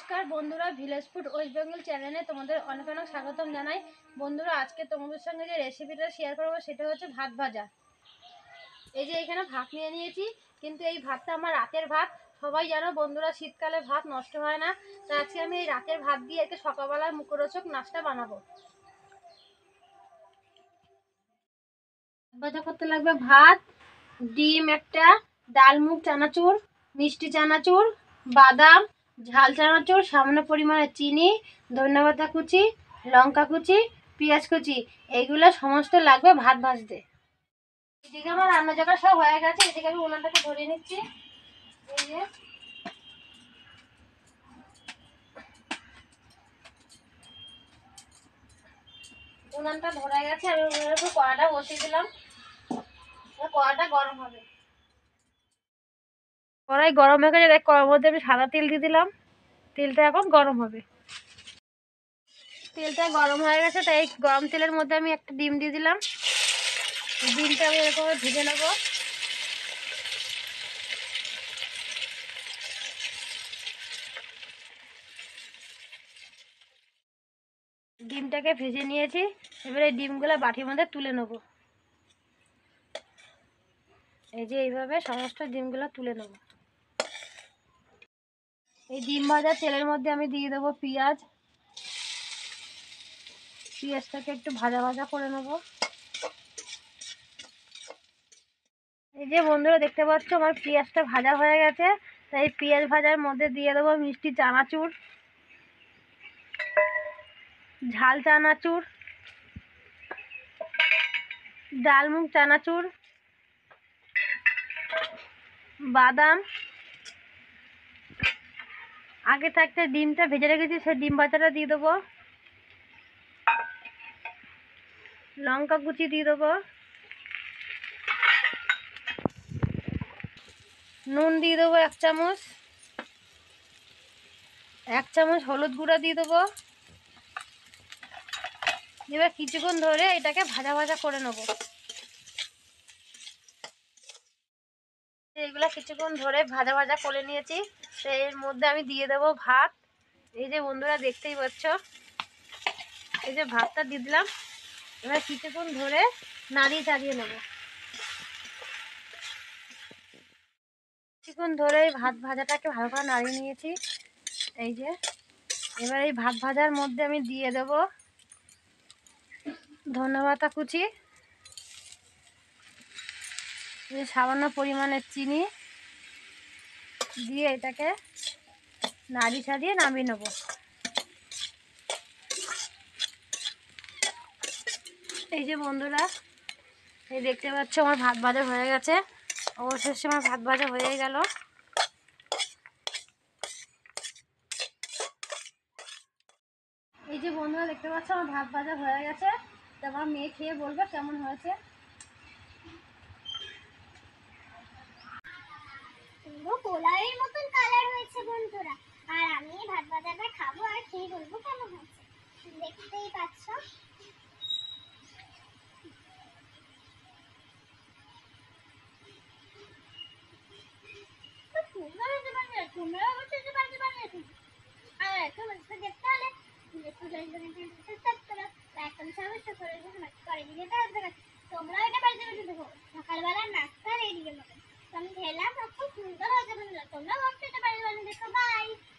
নমস্কার বন্ধুরা, village food waste Bengal চ্যানেলে তোমাদের অনেক অনেক স্বাগতম জানাই। বন্ধুরা, আজকে তোমাদের সঙ্গে যে রেসিপিটা শেয়ার করবো সেটা হচ্ছে ভাত ভাজা। এই যে এখানে ভাত নিয়ে নিয়েছি, কিন্তু এই ভাতটা আমার রাতের ভাত। সবাই জানো বন্ধুরা, শীতকালে ভাত নষ্ট হয় না। তো আজকে আমি এই রাতের ভাত দিয়ে একে সকালবেলার মুখরোচক নাস্তা বানাবো। ভাজা করতে লাগবে ভাত, ডিম একটা, ডাল মুগ চানাচুর, মিষ্টি চানাচুর, বাদাম, ঝাল চানাচুর, সামান্য পরিমাণে চিনি, ধনেপাতা কুচি, লঙ্কা কুচি, পেঁয়াজ কুচি, এইগুলো সমস্ত লাগবে ভাত ভাজতে। এদিকে আমার রান্না জোগাড় সব হয়ে গেছে। এদিকে আমি উনানটাকে ধরিয়ে নিচ্ছি। এই যে উনানটা ধরে গেছে, আমি উনানের উপর কড়াটা বসিয়ে দিলাম। কড়াটা গরম হবে। কড়াই গরম হয়ে গেছে, কড়াইয়ের মধ্যে আমি সাদা তেল দিয়ে দিলাম। তেলটা এখন গরম হবে। তেলটা গরম হয়ে গেছে, তাই গরম তেলের মধ্যে আমি একটা ডিম দিয়ে দিলাম। ডিমটা আমি এরকম ভেজে নেব। ডিমটাকে ভেজে নিয়েছি, এবারে এই ডিমগুলো বাটির মধ্যে তুলে নেব। এই যে এইভাবে সমস্ত ডিমগুলো তুলে নেব। এই ডিম ভাজা তেলের মধ্যে আমি দিয়ে দেবো পেঁয়াজ। পেঁয়াজটাকে একটু ভাজা ভাজা করে নেব। এই যে বন্ধুরা দেখতে পাচ্ছ, আমার পেঁয়াজটা ভাজা হয়ে গেছে। তাই পেঁয়াজ ভাজার মধ্যে দিয়ে দেবো মিষ্টি চানাচুর, ঝাল চানাচুর, ডাল মুগ চানাচুর, বাদাম, আগে থাকতে ডিমটা ভেজে রেখেছি সেই ডিম ভাজাটা দিয়ে দেবো, লঙ্কা কুচি দিয়ে দেবো, নুন দিয়ে দেবো 1 চামচ, 1 চামচ হলুদ গুঁড়া দিয়ে দেবো। এবার কিছুক্ষণ ধরে এটাকে ভাজা ভাজা করে নেব। এইগুলা কিছুক্ষণ ধরে ভাজা ভাজা করে নিয়েছি। তো এর মধ্যে আমি দিয়ে দেবো ভাত। এই যে বন্ধুরা দেখতেই পাচ্ছ, এই যে ভাতটা দিয়ে দিলাম। এবার কিছুক্ষণ ধরে নাড়িয়ে চাড়িয়ে নেব। কিছুক্ষণ ধরে এই ভাত ভাজাটাকে ভালো করে নাড়িয়ে নিয়েছি। এই যে এবার এই ভাত ভাজার মধ্যে আমি দিয়ে দেব ধনেপাতা কুচি, সামান্য পরিমাণে চিনি দিয়ে এটাকে নাড়ি ছাড়িয়ে নামিয়ে নেব। এই যে বন্ধুরা, এই দেখতে পাচ্ছ আমার ভাত ভাজা হয়ে গেছে। অবশেষে আমার ভাত ভাজা হয়ে গেল। এই যে বন্ধুরা দেখতে পাচ্ছ আমার ভাত ভাজা হয়ে গেছে। তো আমার মেয়ে খেয়ে বলবে কেমন হয়েছে। পোলাওয়ের মতন কালার হয়েছে বন্ধুরা। আর আমি ভাত ভাজাটা খাবো আর খেয়ে বলবো কেমন হয়েছে। দেখতেই পাচ্ছ তোমরা অবশ্যই যে বাড়িতে বানিয়েছো। আর একটু দেখতে হলে এখন সমস্যা করে তোমরা এটা বাড়িতে বসে দেখো। সকালবেলা নাস্তা রেডি হবে। আমি খেলাম, খুব সুন্দর হয়েছে বন্ধুরা। তোমরা অবশ্যই এটা বাড়িতে বানিয়ে দেখো। বাই।